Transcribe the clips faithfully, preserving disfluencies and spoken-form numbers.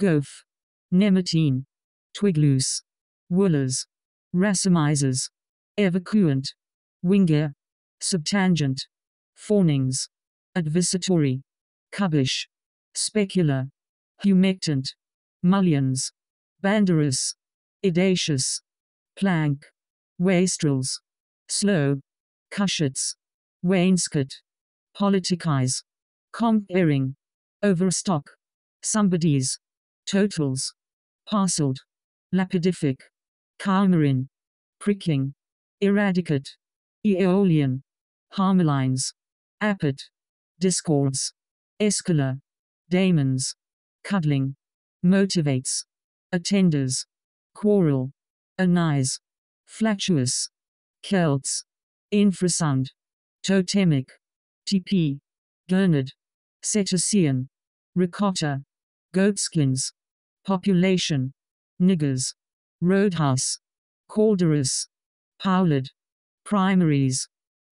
Goaf, nematine, twigloose, woolers, racemizers, evacuant, winger, subtangent, fawnings, advisatory, cubbish, specular, humectant, mullions, banderous, edacious, plank, wastrels, slow, cushiots, wainscot, politicize, comparing, overstock, somebodies, totals, parcelled, lapidific, calmarin, pricking, eradicate, aeolian, harmelines, appet, discords, escalar, daemons, cuddling, motivates, attenders, quarrel, anise, flatuous, celts, infrasound, totemic, T P, gurnard, cetacean, ricotta, goatskins, population, niggers, roadhouse, calderus, powlered, primaries,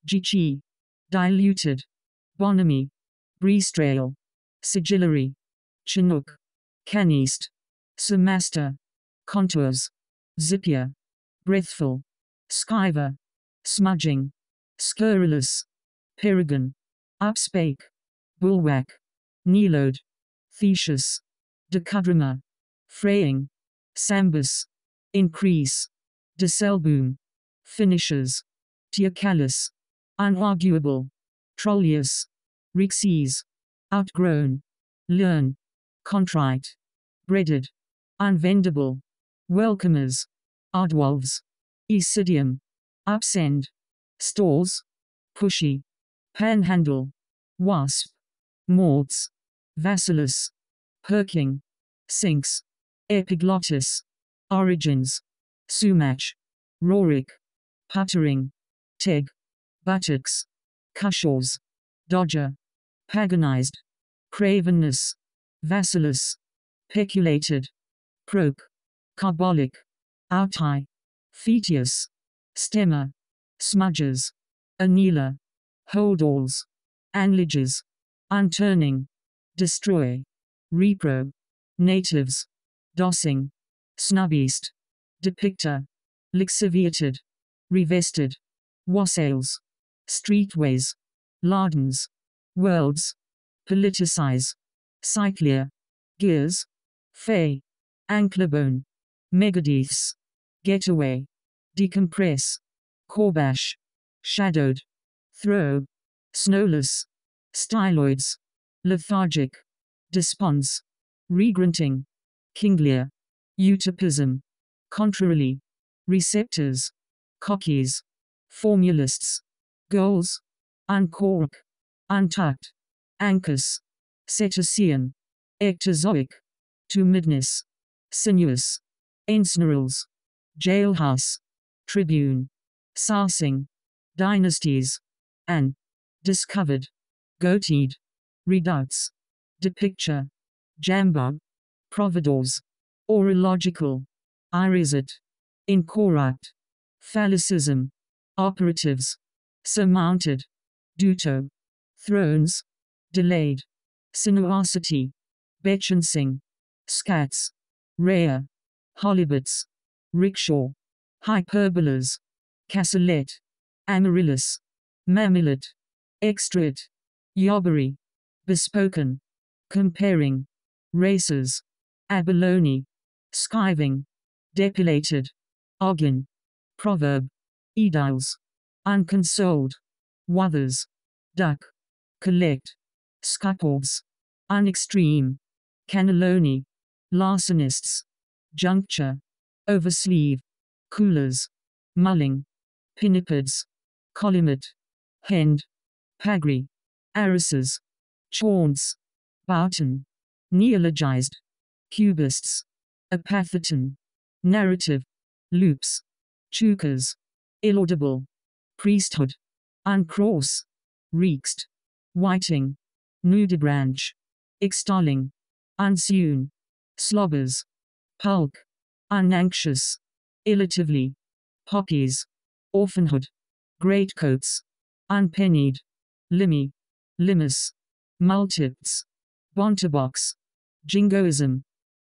G. diluted, bonamy, breastrail, sigillary, chinook, caneast, somaster, contours, zipia, breathful, skiver, smudging, scurrilous, perigon, upspake, bulwark, kneelode, theseus, decudrima, fraying, sambus, increase, dicelboom, finishes, teocallis, unarguable, trolleus, rixes, outgrown, learn, contrite, breaded, unvendable, welcomers, oddwolves, esidium, upsend, stalls, pushy, panhandle, wasp, malts, vacillus, perking, sinks, epiglottis, origins, sumac, roric, puttering, teg, buttocks, cushaws, dodger, paganized, cravenness, vacillus, peculated, proc, carbolic, outi, fetius, stemmer, smudges, annealer, holdalls, anliges, unturning, destroy, repro, natives, dossing, snubbeast, depictor, lixiviated, revested, wassails, streetways, lardens, worlds, politicize, cyclia, gears, fay, anklerbone, megadeths, getaway, decompress, corbash, shadowed, throw, snowless, styloids, lethargic, desponse, regrunting, kinglia, utopism, contrarily, receptors, cockies, formulists, goals, uncork, untucked, ancus, cetacean, ectozoic, tumidness, sinuous, ensnarls, jailhouse, tribune, sousing, dynasties, and discovered, goateed, redoubts, depicture, jambog, providors, orological, irisate, incorrupt, phallicism, operatives, surmounted, duto, thrones, delayed, sinuosity, bechancing, scats, rare, holibots, rickshaw, hyperbolas, cassolet, amaryllis, mammilet, extract, yobbery, bespoken, comparing, races, abalone, skiving, depilated, ogin, proverb, ediles, unconsoled, wuthers, duck, collect, scupolds, unextreme, cannelloni, larcenists, juncture, oversleeve, coolers, mulling, pinnipeds, collimate, hend, pagri, arises, chaunts, boughton, neologized, cubists, apatheton, narrative, loops, chukas, illaudible, priesthood, uncross, reekst, whiting, nudibranch, extolling, unsewn, slobbers, pulk, unanxious, illatively, poppies, orphanhood, greatcoats, unpennied, limmy, limus, multipts, bontabox, jingoism,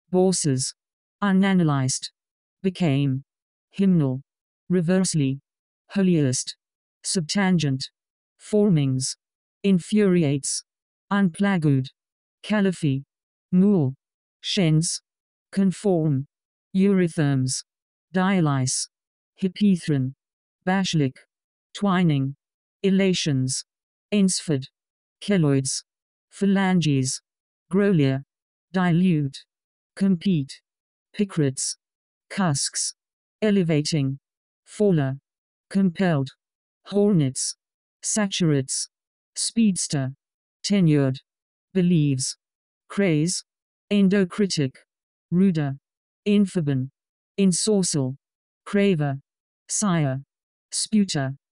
bosses, unanalyzed, became, hymnal, reversely, holiest, subtangent, formings, infuriates, unplagued, caliphy, mule, shens, conform, eurytherms, dialyse, hypethron, bashlik, twining, elations, Ainsford, keloids, phalanges, grolier, dilute, compete, picrits, cusks, elevating, faller, compelled, hornets, saturates, speedster, tenured, believes, craze, endocritic, ruder, infabon, insourcel, craver, sire, sputer,